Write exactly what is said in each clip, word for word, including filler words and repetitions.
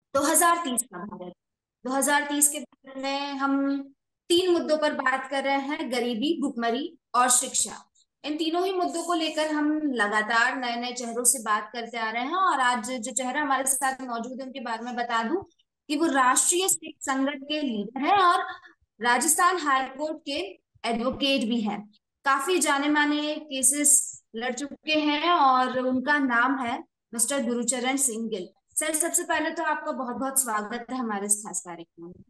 दो हज़ार तीस का भारत। दो हज़ार तीस के भारत में हम तीन मुद्दों पर बात कर रहे हैं, गरीबी, भुखमरी और शिक्षा। इन तीनों ही मुद्दों को लेकर हम लगातार नए नए चेहरों से बात करते आ रहे हैं, और आज जो चेहरा हमारे साथ मौजूद है उनके बारे में बता दूं कि वो राष्ट्रीय सिख संगठन के लीडर हैं और राजस्थान हाई कोर्ट के एडवोकेट भी हैं। काफी जाने माने केसेस लड़ चुके हैं और उनका नाम है मिस्टर गुरुचरण सिंह गिल। सर, सबसे पहले तो आपका बहुत बहुत स्वागत है हमारे इस खास कार्यक्रम में।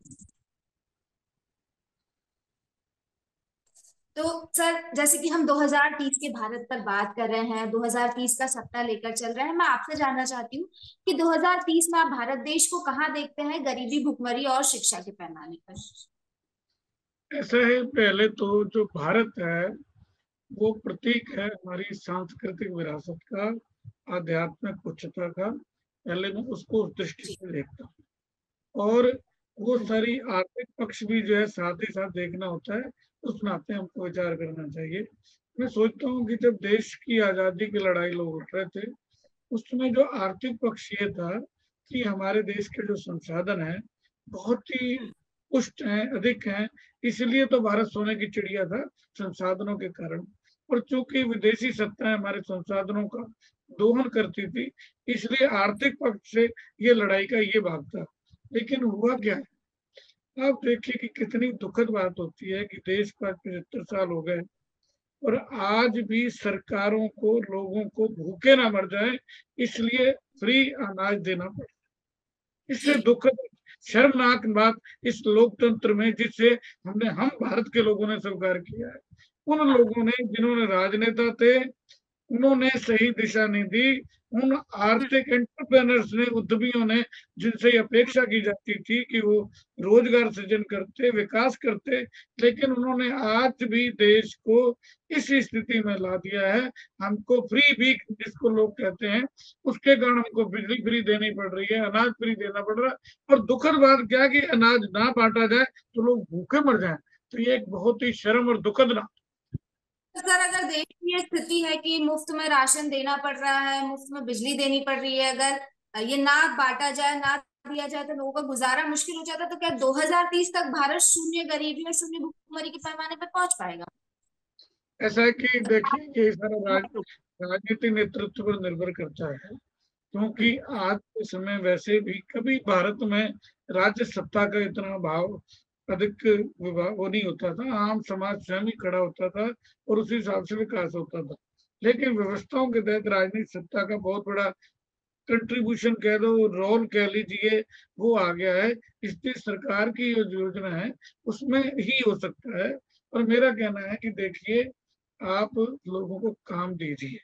तो सर, जैसे कि हम दो हज़ार तीस के भारत पर बात कर रहे हैं, दो हज़ार तीस का सप्ताह लेकर चल रहे हैं, मैं आपसे जानना चाहती हूँ कि दो हज़ार तीस में आप भारत देश को कहाँ देखते हैं, गरीबी, भुखमरी और शिक्षा के पैमाने पर? ऐसा है, पहले तो जो भारत है वो प्रतीक है हमारी सांस्कृतिक विरासत का, आध्यात्मिक उच्चता का। पहले मैं उसको उस दृष्टि जी। से देखता हूँ, और वो हम्म। सारी आर्थिक पक्ष भी जो है साथ ही साथ देखना होता है। उस नाते हमको विचार करना चाहिए। मैं सोचता हूँ कि जब देश की आजादी की लड़ाई लोग उठ रहे थे, उस समय जो आर्थिक पक्ष ये था कि हमारे देश के जो संसाधन है बहुत ही हम्म। पुष्ट हैं, अधिक हैं। इसलिए तो भारत सोने की चिड़िया था, संसाधनों के कारण। और चूंकि विदेशी सत्ताएं हमारे संसाधनों का दोहन करती थी, इसलिए आर्थिक पक्ष से ये लड़ाई का ये भाग था। लेकिन हुआ क्या है, आप देखिए कि कितनी दुखद बात होती है कि देश को आज पचहत्तर साल हो गए और आज भी सरकारों को लोगों को भूखे ना मर जाए इसलिए फ्री अनाज देना पड़े। इससे जी। दुखद, शर्मनाक बात इस लोकतंत्र में जिसे हमने हम भारत के लोगों ने स्वीकार किया है, उन हाँ। लोगों ने जिन्होंने राजनेता थे उन्होंने सही दिशा नहीं दी। उन हम्म। आर्थिक एंटरप्रेन्योर्स ने, उद्यमियों ने, जिनसे ये अपेक्षा की जाती थी कि वो रोजगार सृजन करते, विकास करते, लेकिन उन्होंने आज भी देश को इस स्थिति में ला दिया है। हमको फ्री वीक जिसको लोग कहते हैं, उसके कारण हमको बिजली फ्री देनी पड़ रही है, अनाज फ्री देना पड़ रहा है। और दुखद बात क्या है कि अनाज ना बांटा जाए तो लोग भूखे मर जाए। तो ये एक बहुत ही शर्म और दुखद ना। तो सर, अगर देश की ये स्थिति है कि मुफ्त में राशन देना पड़ रहा है, मुफ्त में बिजली देनी पड़ रही है, अगर ये ना बांटा जाए, ना दिया जाए, तो लोगों का गुजारा मुश्किल हो जाता है, तो क्या दो हज़ार तीस तक भारत शून्य गरीबी और शून्य भुखमरी के पैमाने पर पहुंच पाएगा? ऐसा है कि देखिए ये सारा राज राजनीति नेतृत्व पर निर्भर करता है, क्योंकि आज के समय वैसे भी कभी भारत में राज्य सत्ता का इतना भाव अधिक विभाग वो नहीं होता था। आम समाज स्वयं ही खड़ा होता था और उसी हिसाब से विकास होता था। लेकिन व्यवस्थाओं के तहत राजनीतिक सत्ता का बहुत बड़ा कंट्रीब्यूशन कह दो, रोल कह लीजिए, वो आ गया है। इसलिए सरकार की जो योजना है उसमें ही हो सकता है। और मेरा कहना है कि देखिए, आप लोगों को काम दीजिए,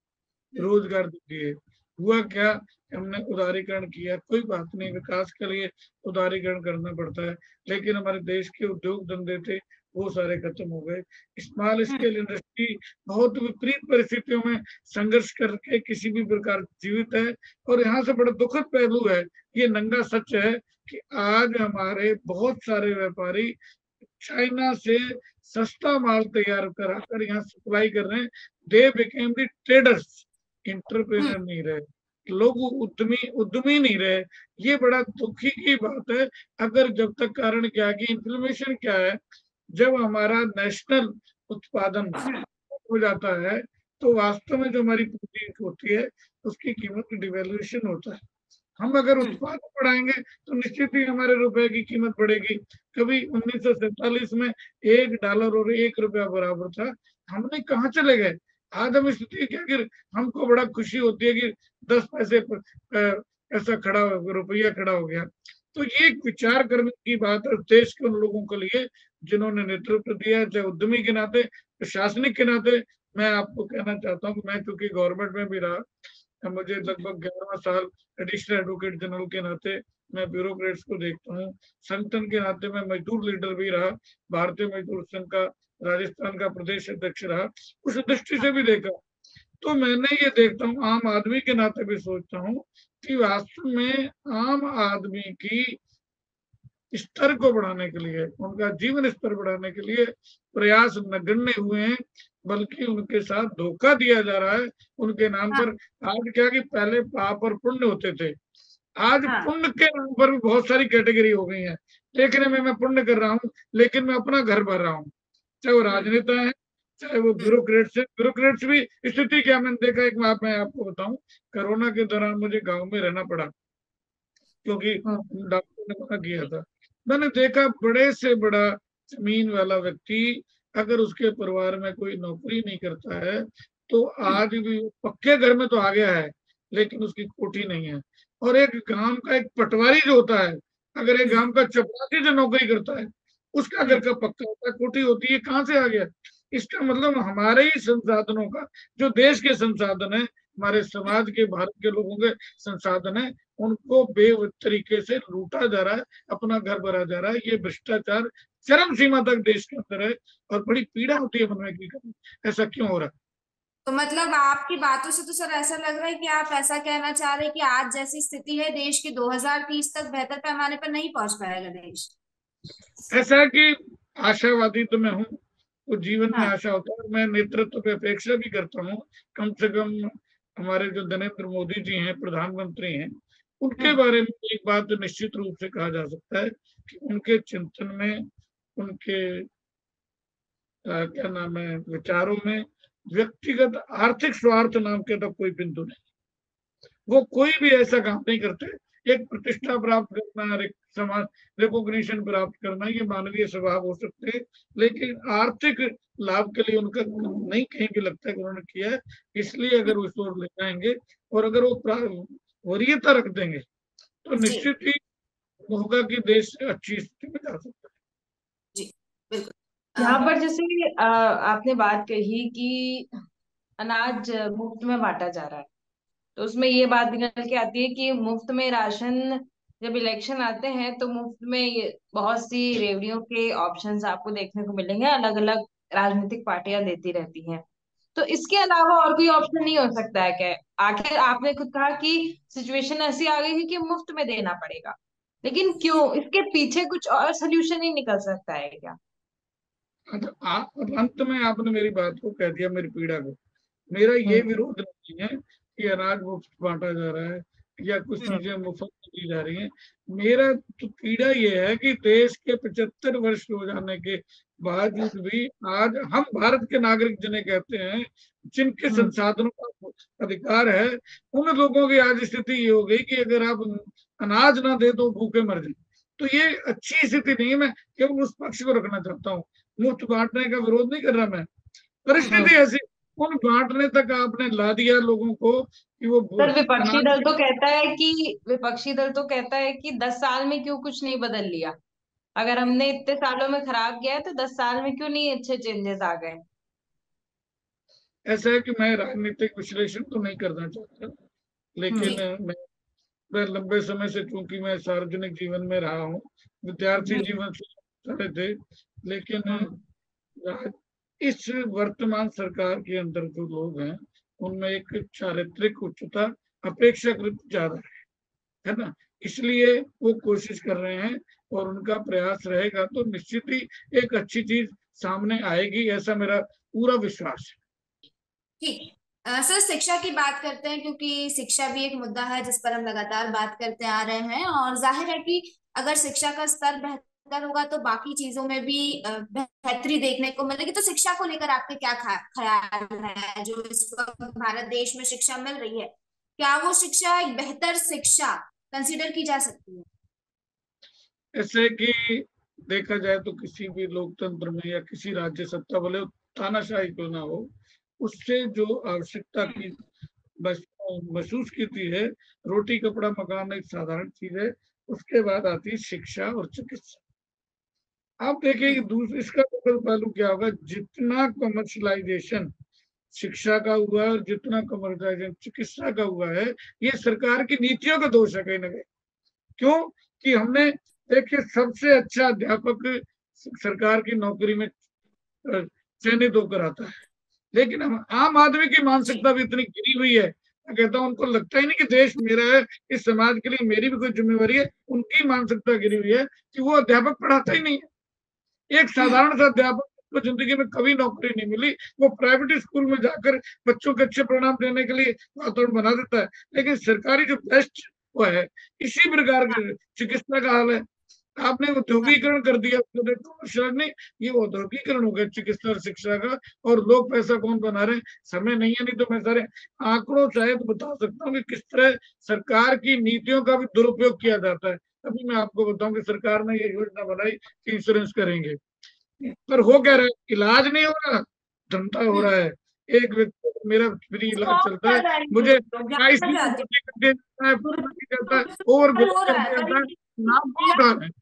रोजगार दीजिए। हुआ क्या, हमने उदारीकरण किया, कोई बात नहीं, विकास के लिए उदारीकरण करना पड़ता है, लेकिन हमारे देश के उद्योग धंधे थे वो सारे खत्म हो गए। स्मॉल स्केल इंडस्ट्री बहुत विपरीत परिस्थितियों में संघर्ष करके किसी भी प्रकार जीवित है। और यहाँ से बड़ा दुखद पहलू है, ये नंगा सच है कि आज हमारे बहुत सारे व्यापारी चाइना से सस्ता माल तैयार करा कर यहाँ सप्लाई कर रहे हैं। They became the traders, hmm. Entrepreneur नहीं रहे, लोग उद्यमी उद्यमी नहीं रहे। ये बड़ा दुखी की बात है। अगर जब तक कारण क्या है कि इन्फ्लेमेशन क्या है, जब हमारा नेशनल उत्पादन हो जाता है तो वास्तव में जो हमारी पूंजी होती है उसकी कीमत डिवेल्यूएशन होता है। हम अगर हम्म। उत्पादन बढ़ाएंगे तो निश्चित ही हमारे रुपए की कीमत बढ़ेगी। कभी उन्नीस सौ सैतालीस में एक डॉलर और एक रुपया बराबर था, हमने कहाँ चले गए। आज हम स्थिति क्या कि हमको बड़ा खुशी होती है कि दस पैसे पर ऐसा खड़ा हो, रुपया खड़ा हो गया। तो ये एक विचार करने की बात है देश के उन लोगों के लिए जिन्होंने नेतृत्व दिया है, चाहे उद्यमी के नाते, प्रशासनिक के नाते। मैं आपको कहना चाहता हूँ कि मैं चूंकि गवर्नमेंट में भी रहा, मुझे लगभग ग्यारहवां साल एडिशनल एडवोकेट जनरल के नाते मैं ब्यूरोक्रेट्स को देखता हूँ। संगठन के नाते मैं मजदूर लीडर भी रहा, भारतीय मजदूर संघ का राजस्थान का प्रदेश अध्यक्ष रहा, उस दृष्टि से भी देखा। तो मैंने ये देखता हूँ, आम आदमी के नाते भी सोचता हूँ कि वास्तव में आम आदमी की स्तर को बढ़ाने के लिए, उनका जीवन स्तर बढ़ाने के लिए प्रयास नगण्य हुए हैं, बल्कि उनके साथ धोखा दिया जा रहा है उनके नाम हाँ। पर। आज क्या कि पहले पाप और पुण्य होते थे, आज हाँ। पुण्य के नाम पर भी बहुत सारी कैटेगरी हो गई है। देखने में मैं पुण्य कर रहा हूँ, लेकिन मैं अपना घर भर रहा हूँ। चाहे वो हम्म। राजनेता है, चाहे वो हम्म। ब्यूरोक्रेट्स है। ब्यूरोक्रेट्स भी स्थिति क्या मैंने देखा, एक बात मैं आपको बताऊं, कोरोना के दौरान मुझे गांव में रहना पड़ा, क्योंकि हम्म। डॉक्टर ने मना किया था। मैंने देखा बड़े से बड़ा जमीन वाला व्यक्ति, अगर उसके परिवार में कोई नौकरी नहीं करता है, तो हम्म। आज भी वो पक्के घर में तो आ गया है, लेकिन उसकी कोठी नहीं है। और एक गांव का एक पटवारी जो होता है, अगर एक हम्म। गांव का चपरासी जो नौकरी करता है, उसका घर हम्म। का पक्का होता है, कोठी होती है, कहाँ से आ गया? इसका मतलब हमारे ही संसाधनों का, जो देश के संसाधन है, हमारे समाज के, भारत के लोगों के संसाधन है, उनको बे तरीके से लूटा जा रहा है, अपना घर भरा जा रहा है। ये भ्रष्टाचार चरम सीमा तक देश के अंदर है, और बड़ी पीड़ा होती है मन में कि ऐसा क्यों हो रहा है। तो मतलब आपकी बातों से तो सर ऐसा लग रहा है कि आप ऐसा कहना चाह रहे हैं कि आज जैसी स्थिति है देश की, दो हज़ार तीस तक बेहतर पैमाने पर नहीं पहुंच पाएगा देश। ऐसा है कि आशावादी तो मैं हूँ, तो जीवन में हाँ। आशा होता है, मैं नेतृत्व पे अपेक्षा भी करता हूँ। कम से कम हमारे जो नरेंद्र मोदी जी हैं, प्रधानमंत्री हैं, उनके हम्म। बारे में एक बात तो निश्चित रूप से कहा जा सकता है कि उनके चिंतन में, उनके आ, क्या नाम है, विचारों में व्यक्तिगत आर्थिक स्वार्थ नाम के तो कोई बिंदु नहीं। वो कोई भी ऐसा काम नहीं करते। एक प्रतिष्ठा प्राप्त करना, एक समाज रिकॉग्निशन प्राप्त करना, ये मानवीय स्वभाव हो सकते हैं, लेकिन आर्थिक लाभ के लिए उनका नहीं कहीं भी लगता है कि उन्होंने किया है। इसलिए अगर उस ओर ले जाएंगे, और अगर वो प्रा- वरीयता रख देंगे, तो जी। निश्चित ही होगा कि देश अच्छी स्थिति में जा सकता जी। बिल्कुल। यहाँ अ, पर जैसे अ, आपने बात कही कि अनाज मुफ्त में बांटा जा रहा है, तो उसमें ये बात निकल के आती है कि मुफ्त में राशन, जब इलेक्शन आते हैं तो मुफ्त में ये बहुत सी रेवड़ियों के ऑप्शंस आपको देखने को मिलेंगे, अलग अलग राजनीतिक पार्टियां देती रहती हैं। तो इसके अलावा और कोई ऑप्शन नहीं हो सकता है क्या? आखिर आपने खुद कहा कि सिचुएशन ऐसी आ गई है कि मुफ्त में देना पड़ेगा, लेकिन क्यों? इसके पीछे कुछ और सोल्यूशन ही निकल सकता है क्या? है। तो आप, अंत में आपने मेरी बात को कह दिया, मेरी पीड़ा को। मेरा ये हम्म। विरोध नहीं है कि अनाज मुफ्त बांटा जा रहा है या कुछ हम्म। चीजें मुफ्त में दी जा रही हैं। मेरा तो पीड़ा ये है कि देश के पचहत्तर वर्ष हो जाने के बावजूद भी आज हम भारत के नागरिक जिन्हें कहते हैं, जिनके हम्म। संसाधनों का अधिकार है, उन लोगों की आज स्थिति ये हो गई कि अगर आप अनाज ना दे तो भूखे मर जाए। तो ये अच्छी स्थिति नहीं है। मैं केवल उस पक्ष को रखना चाहता हूँ, मुफ्त बांटने का विरोध नहीं कर रहा मैं। हम्म। परिस्थिति ऐसी, उन बांटने तक आपने ला दिया लोगों को कि वो सर, विपक्षी अनाज। दल तो कहता है कि विपक्षी दल तो कहता है कि दस साल में क्यों कुछ नहीं बदल लिया? अगर हमने इतने सालों में खराब किया है तो दस साल में क्यों नहीं अच्छे चेंजेस आ गए? ऐसा है कि मैं राजनीतिक विश्लेषण तो नहीं करना चाहता, लेकिन हम्म। जी। मैं, मैं लंबे समय से, चूंकि मैं सार्वजनिक जीवन में रहा हूँ, विद्यार्थी हम्म। जीवन से रहे थे, लेकिन हम्म। राज- इस वर्तमान सरकार के अंदर जो लोग हैं, उनमें एक चारित्रिक उच्चता अपेक्षाकृत ज्यादा है है ना। इसलिए वो कोशिश कर रहे हैं, और उनका प्रयास रहेगा तो निश्चित ही एक अच्छी चीज सामने आएगी, ऐसा मेरा पूरा विश्वास है। ठीक है। अ, सर शिक्षा की बात करते हैं, क्योंकि शिक्षा भी एक मुद्दा है जिस पर हम लगातार बात करते आ रहे हैं, और जाहिर है कि अगर शिक्षा का स्तर बेहतर होगा तो बाकी चीजों में भी अ, बेहतरी देखने को मिलेगी। तो शिक्षा को लेकर आपके क्या खा- ख्याल है? जो इस वक्त भारत देश में शिक्षा मिल रही है, क्या वो शिक्षा एक बेहतर शिक्षा कंसिडर की जा सकती है? ऐसे कि देखा जाए तो किसी भी लोकतंत्र में या किसी राज्य सत्ता, भले वो तानाशाही क्यों ना हो, उससे जो आवश्यकता हम्म। की बस महसूस की थी है, रोटी कपड़ा मकान एक साधारण चीज है, उसके बाद आती है शिक्षा और चिकित्सा। आप देखिए कि हम्म। दूसरा इसका दूसरा पहलू क्या होगा, जितना कमर्शलाइजेशन शिक्षा का हुआ है और जितना कमर्शलाइजेशन चिकित्सा का हुआ है, ये सरकार की नीतियों का दोष है कहीं ना कहीं। क्यों? कि हमने, देखिए, सबसे अच्छा अध्यापक सरकार की नौकरी में अ, चयनित होकर आता है, लेकिन हम आम आदमी की जी। मानसिकता भी इतनी गिरी हुई है, मैं कहता हूँ उनको लगता ही नहीं कि देश मेरा है, इस समाज के लिए मेरी भी कोई जिम्मेवारी है। उनकी मानसिकता गिरी हुई है कि वो अध्यापक पढ़ाता ही नहीं है। एक हम्म। साधारण सा अध्यापक को जिंदगी में कभी नौकरी नहीं मिली, वो प्राइवेट स्कूल में जाकर बच्चों के अच्छे परिणाम देने के लिए वातावरण बना देता है, लेकिन सरकारी जो बेस्ट वो है। इसी प्रकार की चिकित्सा का हाल है। आपने औद्योगिकरण कर दिया, कमर्शियल नहीं, ये औद्योगिकरण हो गया चिकित्सा और शिक्षा का, और लोग पैसा कौन बना रहे हैं, समय नहीं है। नहीं तो मैं सारे आंकड़ों शायद बता सकता हूँ कि किस तरह सरकार की नीतियों का भी दुरुपयोग किया जाता है। अभी मैं आपको बताऊं कि सरकार ने ये योजना बनाई कि इंश्योरेंस करेंगे, पर हो क्या रहा है, इलाज नहीं हो रहा, धंधा हो रहा है। एक व्यक्ति को मेरा फ्री इलाज फ्रॉड चलता है, कर रहा है ये मुझे लोग, जानना आईसीयू चाहती भर्ती कर दिया जाता है, हूँ। भर्ती करता है, ओवर हो कर रहा है, दिया जाता है, गरीबी नाम कौन उठा रहे हैं?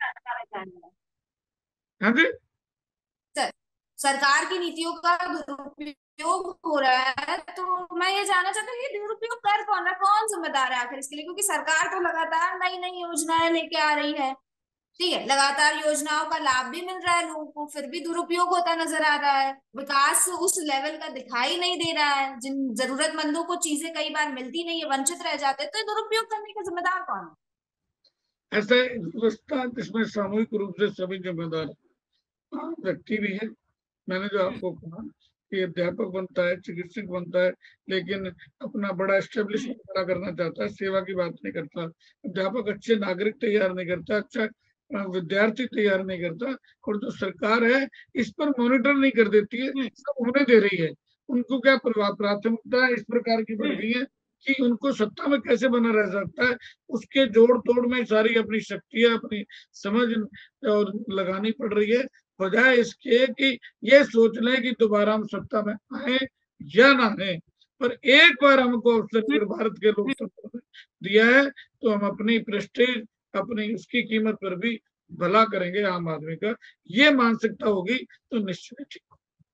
हाँ जी, सर, सरकार की नीतियों का दुरुपयोग हो रहा है, तो मैं ये जानना चाहती हूँ ये दुरुपयोग कर कौन रहा है, कौन जिम्मेदार है आखिर इसके लिए? क्योंकि सरकार तो लगातार नई नई योजनाएं लेके आ रही है, ठीक है, लगातार योजनाओं का लाभ भी मिल रहा है लोगों को, फिर भी दुरुपयोग होता नजर आ रहा है, विकास उस लेवल का दिखाई नहीं दे रहा है, जिन जरूरतमंदों को चीजें कई बार मिलती नहीं है, वंचित रह जाते हैं, तो ये दुरुपयोग करने का जिम्मेदार कौन है? ऐसा व्यवस्था जिसमें सामूहिक रूप से सभी जिम्मेदार हैं। आम व्यक्ति भी है। मैंने जो हम्म, आपको कहा कि अध्यापक बनता है, चिकित्सक बनता है, लेकिन अपना बड़ा हम्म, एस्टेब्लिशमेंट खड़ा करना चाहता है, सेवा की बात नहीं करता। अध्यापक अच्छे नागरिक तैयार नहीं करता, अच्छा अ, विद्यार्थी तैयार नहीं करता। और जो सरकार है इस पर मॉनिटर नहीं कर देती है, हम्म, सब होने दे रही है। उनको क्या प्रवा- प्राथमिकता इस प्रकार की बढ़ हम्म, गई है कि उनको सत्ता में कैसे बना रह सकता है, उसके जोड़ तोड़ में सारी अपनी शक्तियां, अपनी समझ और लगानी पड़ रही है, बजाय इसके कि ये सोच लें कि दोबारा हम सत्ता में आए या ना आए। पर एक बार हमको अवसर अगर भारत के लोकतंत्र में दिया है तो हम अपनी प्रेस्टीज, अपनी उसकी कीमत पर भी भला करेंगे आम आदमी का। ये मानसिकता होगी तो निश्चित ठीक।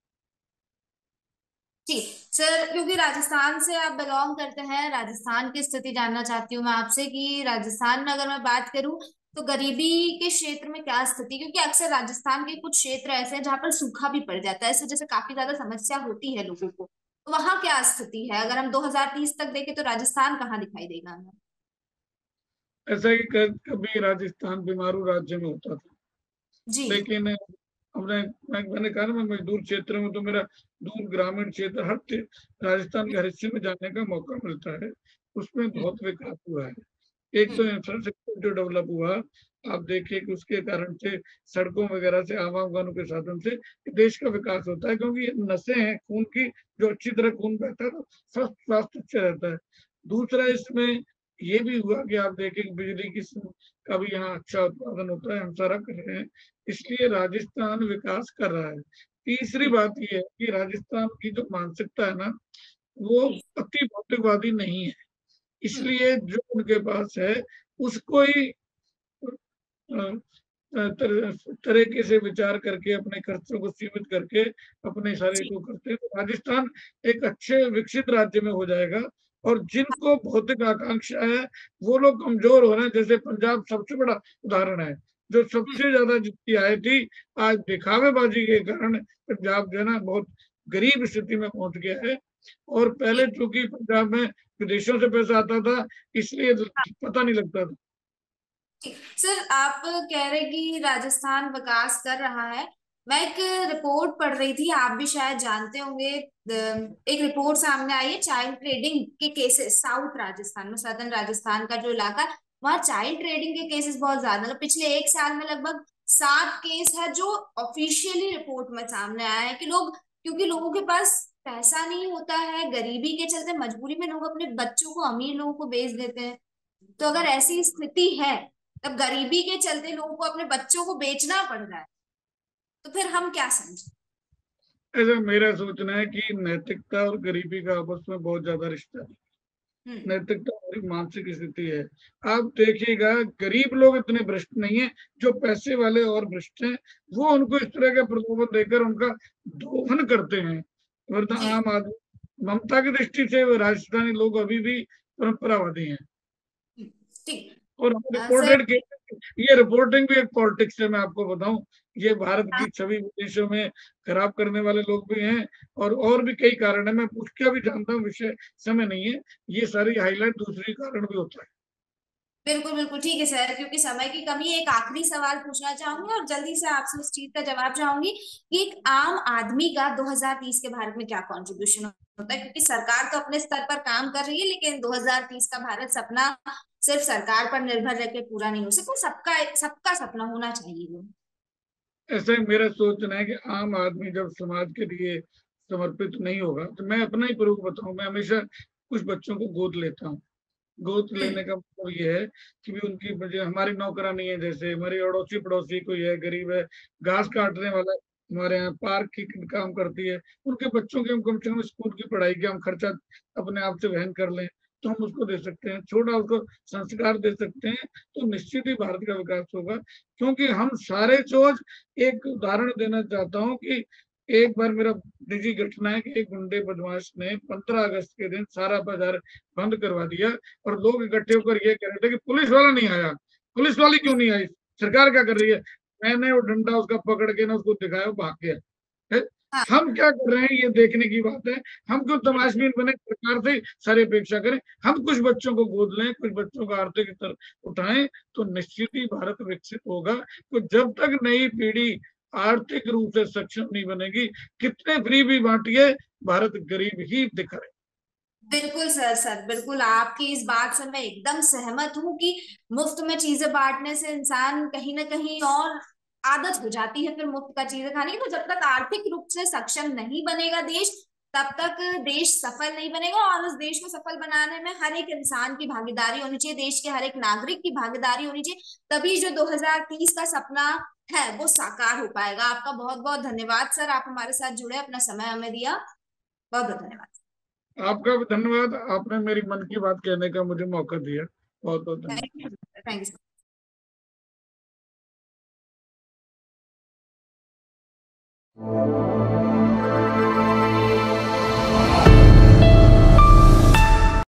जी सर, क्योंकि राजस्थान से आप बिलोंग करते हैं, राजस्थान की स्थिति जानना चाहती हूँ मैं आपसे कि राजस्थान में अगर मैं बात करूँ तो गरीबी के क्षेत्र में क्या स्थिति, क्योंकि अक्सर राजस्थान के कुछ क्षेत्र ऐसे हैं जहाँ पर सूखा भी पड़ जाता है, इस वजह से काफी ज्यादा समस्या होती है लोगों को, तो वहां क्या स्थिति है? अगर हम दो हज़ार तीस तक देखें तो राजस्थान कहाँ दिखाई देगा हमें? ऐसा ही क- कभी राजस्थान बीमारू राज्य में होता था, जी। लेकिन हमने मैं, मैंने कहा ना मैं मजदूर क्षेत्र में, तो मेरा दूर ग्रामीण क्षेत्र हर चे- राजस्थान के हर हिस्से में जाने का मौका मिलता है। उसमें हम्म, बहुत विकास हुआ है। एक तो हम्म, इंफ्रास्ट्रक्चर जो डेवलप हुआ, आप देखिए कि उसके कारण से सड़कों वगैरह से, आवागमन के साधन से देश का विकास होता है, क्योंकि ये नसें हैं खून की, जो अच्छी तरह खून बहता है तो स्वस्थ स्वास्थ्य अच्छा रहता है। दूसरा इसमें ये भी हुआ कि आप देखें कि बिजली की स- का भी यहाँ अच्छा उत्पादन होता है, हम सारा कर रहे हैं, इसलिए राजस्थान विकास कर रहा है। तीसरी बात ये है कि राजस्थान की जो मानसिकता है ना, वो जी, अति भौतिकवादी नहीं है, हम्म, इसलिए जो उनके पास है उसको ही अ, तर, तरीके से विचार करके अपने खर्चों को सीमित करके अपने सारे जी, को करते हैं, तो राजस्थान एक अच्छे विकसित राज्य में हो जाएगा। और जिनको भौतिक आकांक्षा है वो लोग कमजोर हो रहे हैं। जैसे पंजाब सबसे बड़ा उदाहरण है, जो हम्म, सबसे ज्यादा जितनी आई थी, आज दिखावेबाजी के कारण पंजाब जो है ना बहुत गरीब स्थिति में पहुंच गया है। और जी, पहले चूंकि पंजाब में विदेशों से पैसा आता था, इसलिए पता नहीं लगता था। ठीक। सर, आप कह रहे कि राजस्थान विकास कर रहा है, मैं एक रिपोर्ट पढ़ रही थी, आप भी शायद जानते होंगे, एक रिपोर्ट सामने आई है चाइल्ड ट्रेडिंग के केसेस साउथ राजस्थान में, सदर्न राजस्थान का जो इलाका है, वहाँ चाइल्ड ट्रेडिंग के केसेस बहुत ज्यादा, मतलब पिछले एक साल में लगभग सात केस है जो ऑफिशियली रिपोर्ट में सामने आया है कि लोग, क्योंकि लोगों के पास पैसा नहीं होता है, गरीबी के चलते मजबूरी में लोग अपने बच्चों को अमीर लोगों को बेच देते हैं, तो अगर ऐसी स्थिति है, तब गरीबी के चलते लोगों को अपने बच्चों को बेचना पड़ रहा है, तो फिर हम क्या समझे? ऐसा मेरा सोचना है कि नैतिकता और गरीबी का आपस में बहुत ज्यादा रिश्ता है। हम्म, नैतिकता और मानसिक स्थिति है। आप देखिएगा गरीब लोग इतने भ्रष्ट नहीं है, जो पैसे वाले और भ्रष्ट हैं, वो उनको इस तरह के प्रलोभन देकर उनका दोहन करते हैं। वरना जी, आम आदमी ममता की दृष्टि से वो राजस्थानी लोग अभी भी परंपरावादी हैं। हम्म, ठीक। और हम अ, सर, रिपोर्टेड ये रिपोर्टिंग भी एक पॉलिटिक्स है, मैं आपको बताऊं, ये भारत की छवि विदेशों में खराब करने वाले लोग भी हैं। और और भी कई कारण है, मैं उसका भी जानता हूँ, विषय समय नहीं है, ये सारी हाईलाइट दूसरी कारण भी होता है। बिल्कुल बिल्कुल ठीक है सर, क्योंकि समय की कमी है, एक आखिरी सवाल पूछना चाहूंगी और जल्दी से आपसे उस चीज का जवाब चाहूंगी कि एक आम आदमी का दो हज़ार तीस के भारत में क्या कंट्रीब्यूशन होता है, क्योंकि सरकार तो अपने स्तर पर काम कर रही है, लेकिन दो हज़ार तीस का भारत सपना सिर्फ सरकार पर निर्भर रह के पूरा नहीं हो सकता, सबका सबका सपना होना चाहिए वो। ऐसा ही मेरा सोचना है कि आम आदमी जब समाज के लिए समर्पित नहीं होगा, तो मैं अपना ही प्रूफ बताऊं, मैं हमेशा कुछ बच्चों को गोद लेता हूँ। गोद लेने का मतलब ये है कि भी उनकी वजह, हमारी नौकरानी है, जैसे हमारी अड़ोसी पड़ोसी कोई है, गरीब है, घास काटने वाला हमारे यहाँ पार्क की काम करती है, उनके बच्चों के हम कम से कम स्कूल की पढ़ाई के हम खर्चा अपने आप से वहन कर लें, तो हम उसको दे सकते हैं, छोटा उसको संस्कार दे सकते हैं, तो निश्चित ही भारत का विकास होगा। क्योंकि हम सारे सोच, एक उदाहरण देना चाहता हूँ कि एक बार मेरा निजी घटना है कि एक गुंडे बदमाश ने पंद्रह अगस्त के दिन सारा बाजार बंद करवा दिया और लोग इकट्ठे होकर ये कह रहे थे कि पुलिस वाला नहीं आया, पुलिस वाली क्यों नहीं आई, सरकार क्या कर रही है। मैंने वो डंडा उसका पकड़ के ना उसको दिखाया, भाग गया है? हाँ। हम क्या कर रहे हैं ये देखने की बात है। हम क्यों तमाशबीन बने, सरकार से सारी अपेक्षा करें। हम कुछ बच्चों को गोद लें, कुछ बच्चों को आर्थिक स्तर उठाएं, तो निश्चित ही भारत विकसित होगा। तो जब तक नई पीढ़ी आर्थिक रूप से सक्षम नहीं बनेगी, कितने फ्री भी बांटिए, भारत गरीब ही दिखा रहे। बिल्कुल सर, सर बिल्कुल आपकी इस बात से मैं एकदम सहमत हूँ कि मुफ्त में चीजें बांटने से इंसान कहीं ना कहीं और आदत हो जाती है फिर मुफ्त का चीजें खाने की। तो जब तक आर्थिक रूप से सक्षम नहीं बनेगा देश, तब तक देश सफल नहीं बनेगा। और उस देश को सफल बनाने में हर एक इंसान की भागीदारी होनी चाहिए, देश के हर एक नागरिक की भागीदारी होनी चाहिए, तभी जो दो हज़ार तीस का सपना है वो साकार हो पाएगा। आपका बहुत बहुत धन्यवाद सर, आप हमारे साथ जुड़े, अपना समय हमें दिया, बहुत बहुत धन्यवाद। आपका भी धन्यवाद, आपने मेरी मन की बात कहने का मुझे मौका दिया, बहुत बहुत धन्यवाद। Thank you, thank you.